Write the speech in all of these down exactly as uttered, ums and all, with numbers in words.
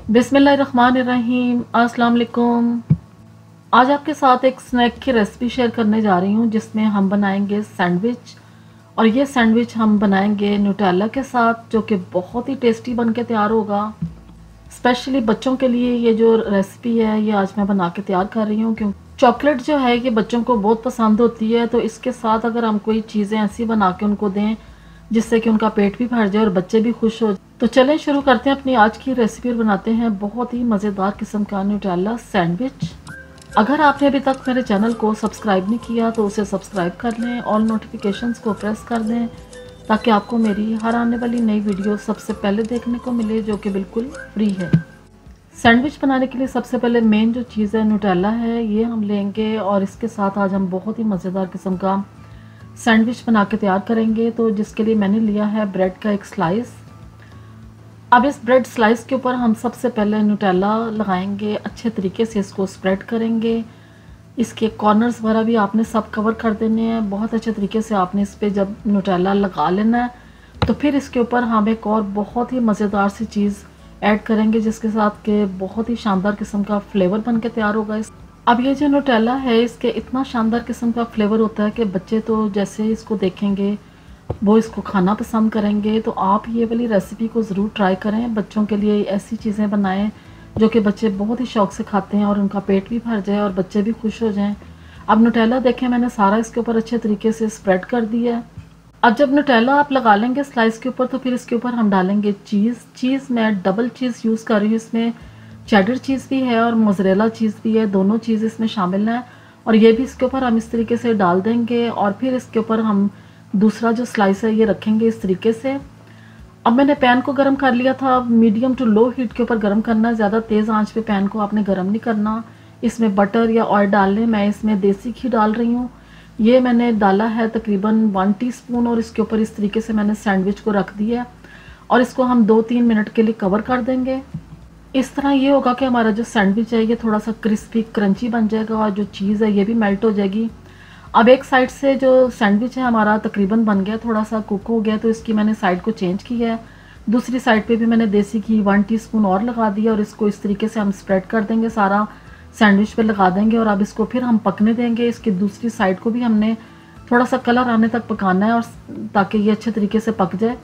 बिस्मिल्लाहिर्रहमानिर्रहीम, अस्सलाम वालेकुम। आज आपके साथ एक स्नैक की रेसिपी शेयर करने जा रही हूँ जिसमें हम बनाएंगे सैंडविच। और ये सैंडविच हम बनाएंगे न्यूटेला के साथ, जो कि बहुत ही टेस्टी बन के तैयार होगा। स्पेशली बच्चों के लिए ये जो रेसिपी है ये आज मैं बना के तैयार कर रही हूँ, क्योंकि चॉकलेट जो है ये बच्चों को बहुत पसंद होती है। तो इसके साथ अगर हम कोई चीज़ें ऐसी बना के उनको दें जिससे कि उनका पेट भी भर जाए और बच्चे भी खुश हो, तो चलें शुरू करते हैं अपनी आज की रेसिपी और बनाते हैं बहुत ही मज़ेदार किस्म का न्यूटेला सैंडविच। अगर आपने अभी तक मेरे चैनल को सब्सक्राइब नहीं किया तो उसे सब्सक्राइब कर लें, ऑल नोटिफिकेशंस को प्रेस कर दें ताकि आपको मेरी हर आने वाली नई वीडियो सबसे पहले देखने को मिले, जो कि बिल्कुल फ्री है। सैंडविच बनाने के लिए सबसे पहले मेन जो चीज़ है न्यूटेला है, ये हम लेंगे और इसके साथ आज हम बहुत ही मज़ेदार किस्म का सैंडविच बना के तैयार करेंगे। तो जिसके लिए मैंने लिया है ब्रेड का एक स्लाइस। अब इस ब्रेड स्लाइस के ऊपर हम सबसे पहले न्यूटेला लगाएंगे, अच्छे तरीके से इसको स्प्रेड करेंगे। इसके कॉर्नर्स वगैरह भी आपने सब कवर कर देने हैं। बहुत अच्छे तरीके से आपने इस पर जब न्यूटेला लगा लेना है तो फिर इसके ऊपर हम एक और बहुत ही मज़ेदार सी चीज़ ऐड करेंगे जिसके साथ के बहुत ही शानदार किस्म का फ्लेवर बन के तैयार होगा। इस अब ये जो न्यूटेला है इसके इतना शानदार किस्म का फ्लेवर होता है कि बच्चे तो जैसे इसको देखेंगे वो इसको खाना पसंद करेंगे। तो आप ये वाली रेसिपी को ज़रूर ट्राई करें, बच्चों के लिए ऐसी चीज़ें बनाएं जो कि बच्चे बहुत ही शौक़ से खाते हैं और उनका पेट भी भर जाए और बच्चे भी खुश हो जाएं। अब न्यूटेला देखें मैंने सारा इसके ऊपर अच्छे तरीके से स्प्रेड कर दिया है। अब जब न्यूटेला आप लगा लेंगे स्लाइस के ऊपर तो फिर इसके ऊपर हम डालेंगे चीज़। चीज़ मैं डबल चीज़ यूज़ कर रही हूँ, इसमें चेडर चीज़ भी है और मोज़रेला चीज़ भी है, दोनों चीज़ इसमें शामिल है। और ये भी इसके ऊपर हम इस तरीके से डाल देंगे और फिर इसके ऊपर हम दूसरा जो स्लाइस है ये रखेंगे इस तरीके से। अब मैंने पैन को गर्म कर लिया था, मीडियम टू लो हीट के ऊपर गर्म करना है, ज़्यादा तेज़ आंच पे पैन को आपने गर्म नहीं करना। इसमें बटर या ऑयल डाल लें, मैं इसमें देसी घी डाल रही हूँ। ये मैंने डाला है तकरीबन वन टीस्पून और इसके ऊपर इस तरीके से मैंने सैंडविच को रख दिया और इसको हम दो तीन मिनट के लिए कवर कर देंगे। इस तरह ये होगा कि हमारा जो सैंडविच है ये थोड़ा सा क्रिस्पी क्रंची बन जाएगा और जो चीज़ है ये भी मेल्ट हो जाएगी। अब एक साइड से जो सैंडविच है हमारा तकरीबन बन गया, थोड़ा सा कुक हो गया, तो इसकी मैंने साइड को चेंज किया है। दूसरी साइड पे भी मैंने देसी घी वन टीस्पून और लगा दिया और इसको इस तरीके से हम स्प्रेड कर देंगे, सारा सैंडविच पे लगा देंगे और अब इसको फिर हम पकने देंगे। इसकी दूसरी साइड को भी हमने थोड़ा सा कलर आने तक पकाना है और ताकि ये अच्छे तरीके से पक जाए।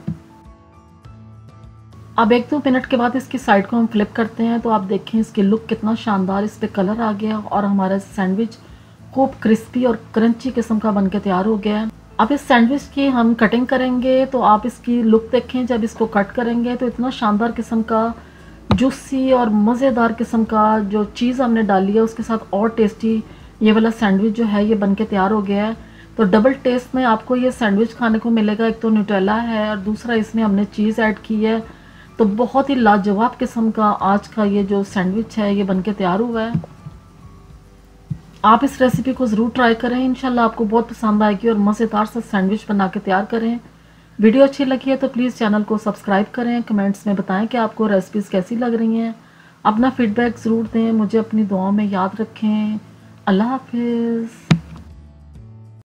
अब एक दो मिनट के बाद इसकी साइड को हम फ्लिप करते हैं तो आप देखें इसकी लुक कितना शानदार, इस पर कलर आ गया और हमारा सैंडविच खूब क्रिस्पी और क्रंची किस्म का बनके तैयार हो गया है। अब इस सैंडविच की हम कटिंग करेंगे तो आप इसकी लुक देखें, जब इसको कट करेंगे तो इतना शानदार किस्म का जूसी और मज़ेदार किस्म का जो चीज़ हमने डाली है उसके साथ और टेस्टी ये वाला सैंडविच जो है ये बनके तैयार हो गया है। तो डबल टेस्ट में आपको ये सैंडविच खाने को मिलेगा, एक तो न्यूटेला है और दूसरा इसमें हमने चीज़ ऐड की है। तो बहुत ही लाजवाब किस्म का आज का ये जो सैंडविच है ये बनके तैयार हुआ है। आप इस रेसिपी को ज़रूर ट्राई करें, इंशाल्लाह आपको बहुत पसंद आएगी और मज़ेदार सा सैंडविच बना के तैयार करें। वीडियो अच्छी लगी है तो प्लीज़ चैनल को सब्सक्राइब करें, कमेंट्स में बताएं कि आपको रेसिपीज़ कैसी लग रही हैं। अपना फीडबैक ज़रूर दें, मुझे अपनी दुआओं में याद रखें। अल्लाह हाफिज़।